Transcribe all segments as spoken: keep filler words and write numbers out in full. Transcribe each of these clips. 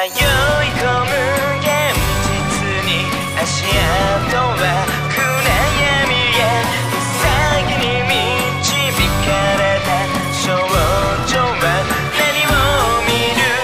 迷い込む現実に足跡は暗闇へ兎に導かれた少女は何を見る。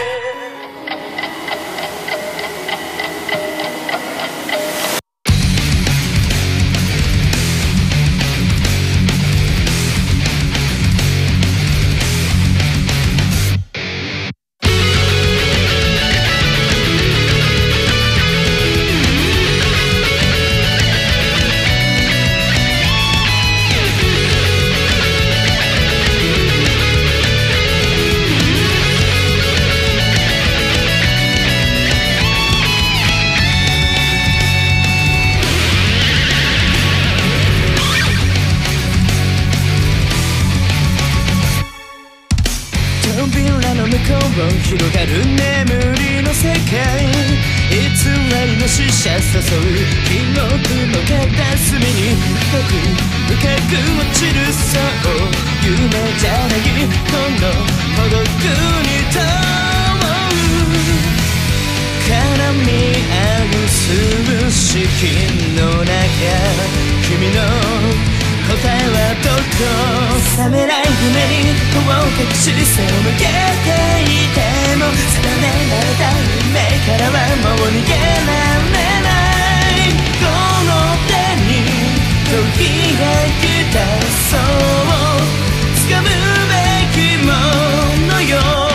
扉の向こう広がる眠りの世界、偽りの死者誘う記憶の片隅に深く深く落ちる、そう夢じゃないこの孤独に問う、絡み合う数式の中、君の答えはどこ。覚めない夢に戸を隠し背を向けていても、定められた運命からはもう逃げられない。この手に時が来た、そう掴むべきものよ。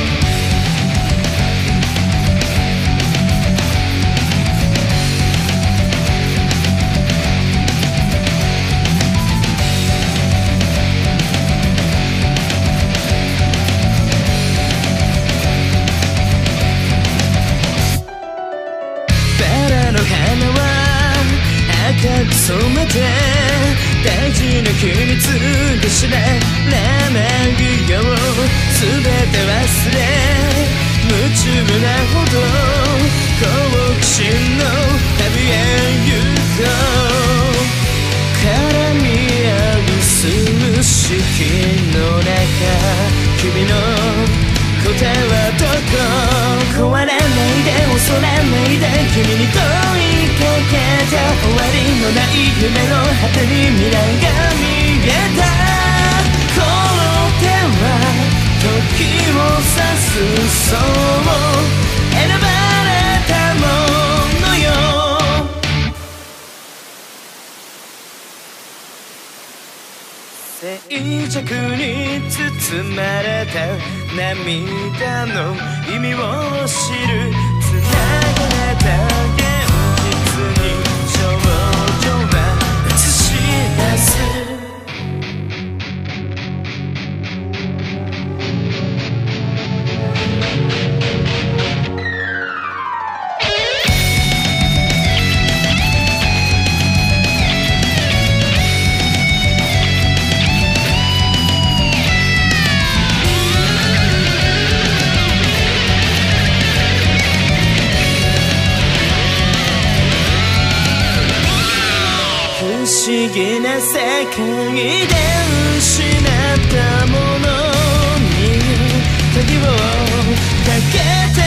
赤く染めて大事な秘密が知られないよう、全て忘れ夢中なほど好奇心の旅へ行こう。絡み合う数式の中、君の答えはどこ。壊れないで恐れないで君に問いかけた、終わりのない夢の果てに未来が見えた。この手は時を指す、そう選ばれたものよ。静寂に包まれた涙の意味を知る、繋がれた現実に少女は映し出す。不思議な世界で失ったものに鍵をかけて、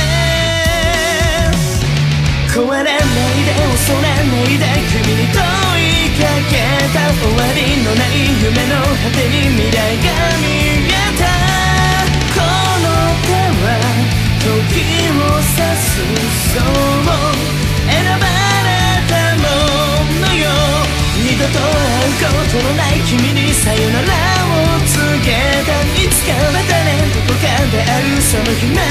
壊れないで恐れないで君に問いかけた、終わりのない夢の果てに未来が見えた。この手は時を指す、そう選ばれたものよ。二度と会うことのない君にさよならを告げた、いつかまたねどこかで会うその日ま